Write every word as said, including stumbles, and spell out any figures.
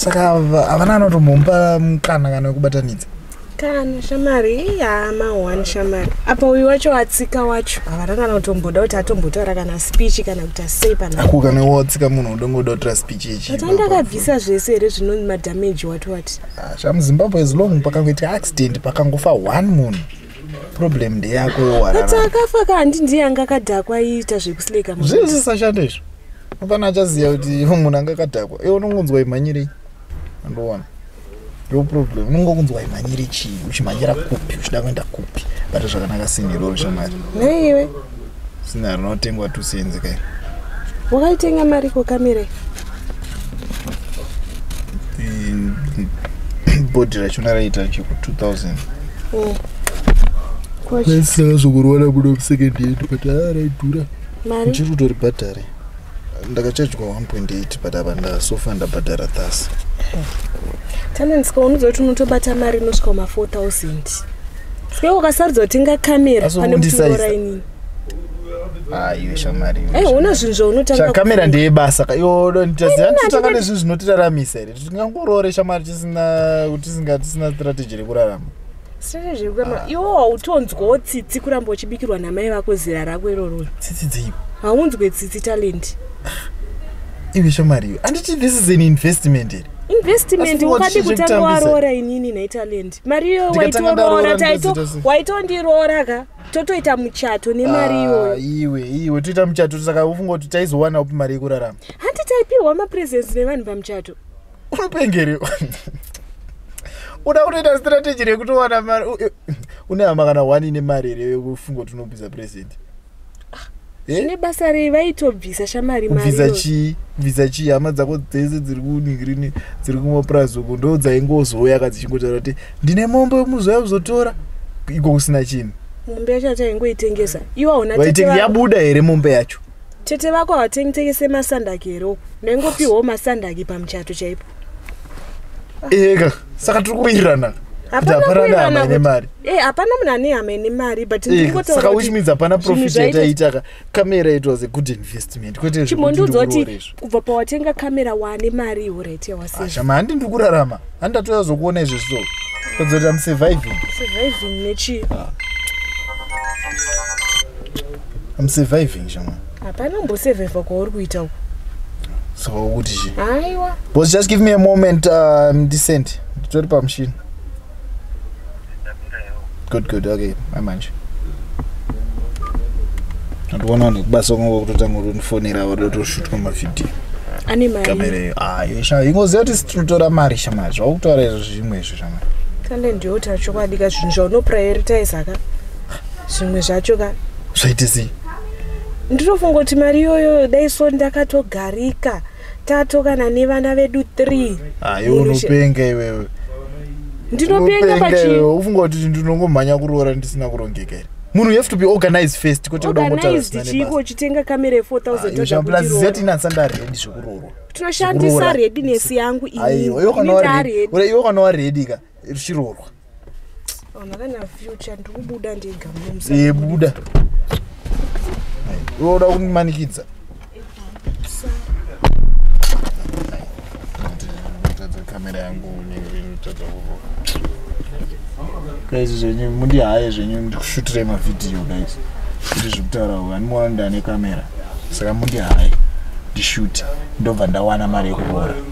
Saka havana anotomumba mukana kana wekubatanidza. Kana shamari ya mawana shamari. Apa uyu wacho watsika wacho. Havana kana kutomboda kuti atombotaura kana speech kana kuti sei pana. Aku kana watsika munhu udongoda kutora speech ichi. Kuti ndakabvisa zvese here zvino madamage watu wati. Ah, sham Zimbabwe as long pakangoita accident pakangofa one munhu. Problem ndeyako warara. Ati akafa kandi ndiye anga kadhakwa aita zvekusleka munhu. Zvese sashanda izvo. Apana achaziya kuti munhu anga kadhakwa. Iwe unongonzwa imhanyire. Andowana. Yo problem. Unongonzwa imhanyire chi, uchimhanyira kupi, uchida kuenda kupi. Bata zvakanaka siniro shamari. Neiwe. Sina rinotengwa tusenze kai. Wakaitenga mari ko kamera. Body rachona raita chiku two thousand. Oh. Kwese zokurwana budo second yedu but araidhura. Mari. Chiri kutori bhatari. Ndakachajwa one point eight but abanda sofa ndabhadhara thasi. Talent ska unozoti unotobata mari inosvika ma four thousand. Sike ukasarudza kutenga kamera pane mutoro inini. Ah, iwe shamari. Eh, una zvinhu unotanga. Cha kamera ndeye basa. Yo nditaziya nditanga nezvinhu zvinotiraramisa here. Tingangorore shamari tisina kuti singa tisina strategy rekurarama. Strategy rekurarama. Iwo hautonzwawo tsitsi kuramba uchibikirwa namai vako zira rako iroro. Tsitsi dzipo. Haunzwe tsitsi talent. Iwe shamari. Anditi this is an investment here. Investment ukadi kutanga warora inini na talent. Mario waitorora taito waitondirora ka. Totoita muchato nemari iyoyo. Ah, iwe iwe toita muchato saka ufunga kuti taizowana upi mari yekurarama. Handi taipirwa ma presents nevanhu pamuchato. Unopengere. Uda kutoita strategy rekutowana mari. Une hama kana one ine mari here yekufunga kuti unobvisa present. Zvine basa rei vaitobvisa shamari mari. Visa chi, visa chi hama dzako dzese dziri kuningiri dziri kumaprazo uko ndo dzaingozoya kadzichingotaura kuti ndine mombe yemuzoya kuzotora iko kusina chinhu. Mombe yacho taingoitengesa. Iwa una tete. Waitenga yabuda here mombe yacho. Tete vako watengese masandaki here. Nengopiwo masandaki pamuchato chaipo. Ega, saka tiri kuwirirana. Hapana hama ine mari. Eh, hapana munhu ane hama ine mari but ndingotaura. Saka which means hapana profit yataita. Kamera it was a good investment. Kwete zvimondudza kuti kubva pawatenga kamera wane mari urete waseva. Shama handi ndiri kurarama. Handatoya zokuona izvo so. Kodzoti I'm surviving. Surviving nechi. I'm surviving shama. Hapana mbosurvive kwauri kuita uko. So kuti chi? Aiwa. Boss, just give me a moment um descent. Nditori pa machine. Good, good, okay, my man. And one on the bus on over to phone in our little shoot from a fifty. Animal. Ah, you shall you go there to the Marisha match, or to a regime. Talent you touch your because you no prioritize. Soon as I choke. So it is. Ndinofunga kuti Mario daisondakato garika tatoka nanevana vedu three. Ah, you unopenga iwewe. Ndinopenga pachi. Ufunga kuti ndinongomhanya kuroora ndisina kurongeka here. Munhu you have to be organized first kuti udomota zvinane. Chiko uchitenga kamera four thousand toda kuti plus zeti nansanda ready zvokuroro. Tinoshandisa readiness yangu ini. Aiyo, iwe kana ready. Ura iwe kana ready ka richirorwa. Ona kana future ndikubuda ndega mumusana. Eh, buda. Unoda kunimanikidza. Kamera yangu ningirinotaura kuroka. Guys, zvenyu mundi haye zvenyu ndikushootire mavidhiyo guys. Kuti zvekutaura hanimona ndane kamera. Saka mundi haye ndishoot ndobva ndawana mari yekuroora.